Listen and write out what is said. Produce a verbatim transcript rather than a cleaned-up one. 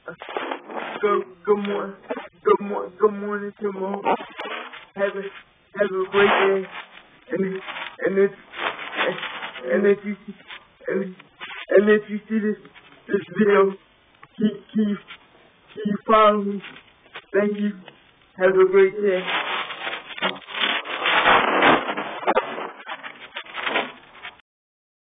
Good, good morning, good morning, good morning to Mo. Have a, have a great day, and and if and if you see and, and if you see this this video, keep keep keep following me. Thank you. Have a great day.